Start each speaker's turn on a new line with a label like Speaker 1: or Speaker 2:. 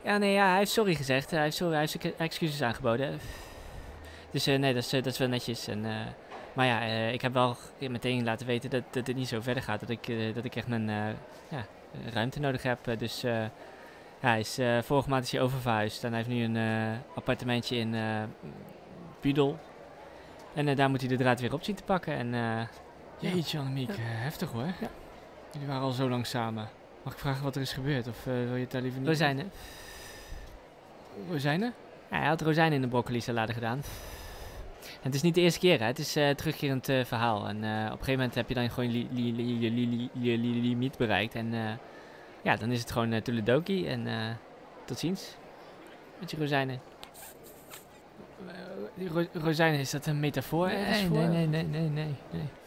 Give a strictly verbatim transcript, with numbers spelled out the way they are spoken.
Speaker 1: Ja, nee, ja, hij heeft sorry gezegd. Hij heeft, sorry, hij heeft zijn excuses aangeboden. Dus uh, nee, dat is, uh, dat is wel netjes. En, uh, maar ja, uh, ik heb wel meteen laten weten dat, dat het niet zo verder gaat. Dat ik, uh, dat ik echt mijn uh, ja, ruimte nodig heb. Uh, dus uh, ja, hij is, uh, vorige maand is hij oververhuisd. En hij heeft nu een uh, appartementje in uh, Budel. En uh, daar moet hij de draad weer op zien te pakken. En, uh,
Speaker 2: Jeetje, Annemiek, ja. uh, heftig hoor.
Speaker 1: Ja.
Speaker 2: Jullie waren al zo lang samen. Mag ik vragen wat er is gebeurd? Of uh, wil je het daar liever niet...
Speaker 1: Rozijnen.
Speaker 2: Rozijnen?
Speaker 1: Ja, hij had rozijnen in de broccoli salade gedaan. En het is niet de eerste keer, hè. Het is een uh, terugkerend uh, verhaal. En uh, op een gegeven moment heb je dan gewoon je li li li li li li li limiet bereikt. En uh, ja, dan is het gewoon uh, toeledoki. En uh, tot ziens. Met je rozijnen.
Speaker 2: Uh, die ro rozijnen, is dat een metafoor?
Speaker 1: Nee, nee, nee, nee, nee, nee.